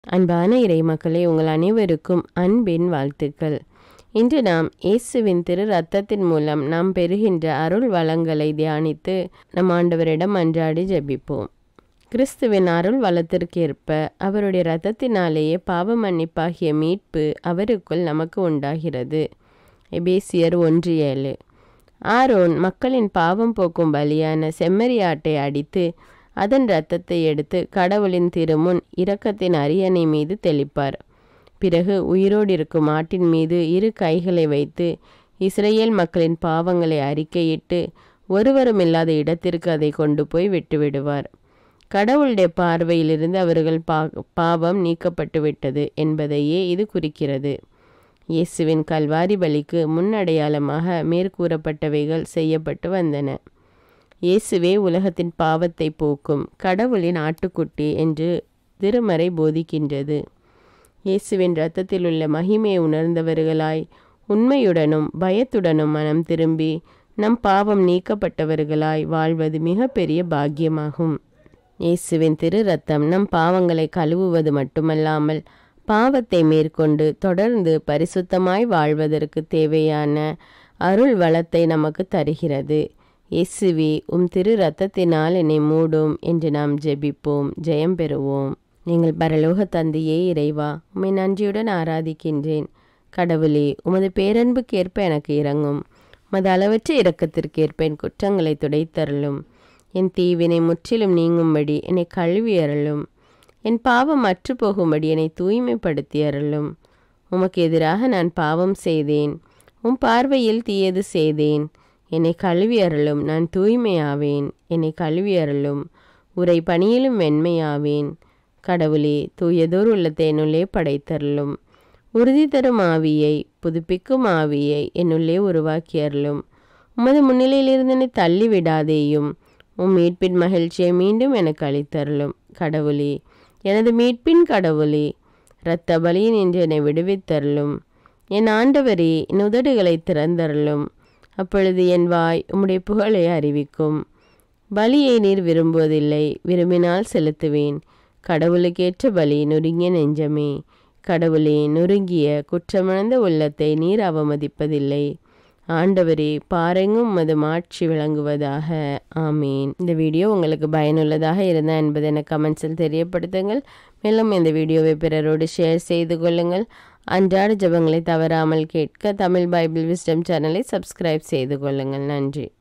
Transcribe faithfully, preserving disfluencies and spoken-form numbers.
அன்பான இறைமக்களே, உங்கள் அனைவருக்கும் அன்பின் வாழ்த்துக்கள். இன்று நாம் இயேசுவின் திரு இரத்தத்தின் மூலம் நாம் பெறுகின்ற அருள் வளங்களை தியானித்து நம் ஆண்டவரிடம் அன்றாடி ஜெபிப்போம். கிறிஸ்துவின் அருள் வளத்திற்கேற்ப அவருடைய இரத்தத்தினாலேயே பாவ மன்னிப்பாகிய மீட்பு அவருக்குள் நமக்கு உண்டாகிறது. எபேசியர் ஒன்று ஏழு. ஆரோன் மக்களின் பாவம் போக்கும் பலியான செம்மறியாட்டை அடித்து அதன் இரத்தத்தை எடுத்து கடவுளின் திருமுன் இரக்கத்தின் அரியணை மீது தெளிப்பார். பிறகு உயிரோடு இருக்கும் ஆட்டின் மீது இரு கைகளை வைத்து இஸ்ரேல் மக்களின் பாவங்களை அறிக்கையிட்டு ஒருவரும் இல்லாத இடத்திற்கு அதை கொண்டு போய் விட்டுவிடுவார். கடவுளுடைய பார்வையிலிருந்து அவர்கள் பா பாவம் நீக்கப்பட்டு விட்டது என்பதையே இது குறிக்கிறது. இயேசுவின் கல்வாரி பலிக்கு முன்னடையாளமாக மேற்கூறப்பட்டவைகள் செய்யப்பட்டு வந்தன. இயேசுவே உலகத்தின் பாவத்தை போக்கும் கடவுளின் ஆட்டுக்குட்டி என்று திருமறை போதிக்கின்றது. இயேசுவின் இரத்தத்தில் உள்ள மகிமையை உணர்ந்தவர்களாய் உண்மையுடனும் பயத்துடனும் மனம் திரும்பி நம் பாவம் நீக்கப்பட்டவர்களாய் வாழ்வது மிக பெரிய பாக்கியமாகும். இயேசுவின் திரு இரத்தம் நம் பாவங்களை கழுவுவது மட்டுமல்லாமல் பாவத்தை மேற்கொண்டு தொடர்ந்து பரிசுத்தமாய் வாழ்வதற்கு தேவையான அருள் வளத்தை நமக்கு தருகிறது. இயேசுவே, உம் திரு இரத்தத்தினால் என்னை மூடும் என்று நாம் ஜெபிப்போம். ஜெயம் பெறுவோம். எங்கள் பரலோக தந்தையே இறைவா, உம்மை நன்றியுடன் ஆராதிக்கின்றேன். கடவுளே, உமது பேரன்புக்கேற்ப எனக்கு இரங்கும். உமது அளவற்ற இரக்கத்திற்கேற்ப என் குற்றங்களை துடைத்தருளும். என் தீவினை முற்றிலும் நீங்கும்படி என்னை கழுவி அருளும். என் பாவம் அற்று போகும்படி என்னை தூய்மைப்படுத்தி அருளும். உமக்கு எதிராக நான் பாவம் செய்தேன், உம் பார்வையில் தீயது செய்தேன். என்னை கழுவி அருளும். நான் தூய்மையாவேன். என்னை கழுவி அருளும். உரை பணியிலும் வெண்மையாவேன். கடவுளே, தூயதோர் உள்ளத்தை என்னுள்ளே படைத்தருளும். உறுதி தரும் ஆவியை, புதுப்பிக்கும் ஆவியை என்னுள்ளே உருவாக்கி அருளும். உமது முன்னிலையிலிருந்து என்னை தள்ளி விடாதேயும். உம் மீட்பின் மகிழ்ச்சியை மீண்டும் எனக்கு அளித்தருளும். கடவுளே, எனது மீட்பின் கடவுளே, இரத்த பலியின் என்று என்னை விடுவித்தருளும். என் ஆண்டவரே, என் உதடுகளை திறந்தருளும். அப்பொழுது என் வாய் உம்முடைய புகழை அறிவிக்கும். பலியை நீர் விரும்புவதில்லை, விரும்பினால் செலுத்துவேன். கடவுளுக்கேற்ற பலி நொறுங்கிய நெஞ்சமே. கடவுளே, நொறுங்கிய குற்றமடைந்த உள்ளத்தை நீர் அவமதிப்பதில்லை. ஆண்டவரே, பாரெங்கும் உமது மாட்சி விளங்குவதாக. ஆமீன். இந்த வீடியோ உங்களுக்கு பயனுள்ளதாக இருந்தா என்பதை எனக்கு கமெண்ட்ஸில் தெரியப்படுத்துங்கள். மேலும் இந்த வீடியோவை பிறரோடு ஷேர் செய்து கொள்ளுங்கள். அன்றாட ஜெபங்களை தவறாமல் கேட்க தமிழ் பைபிள் விஸ்டம் சேனலை சப்ஸ்கிரைப் செய்து கொள்ளுங்கள். நன்றி.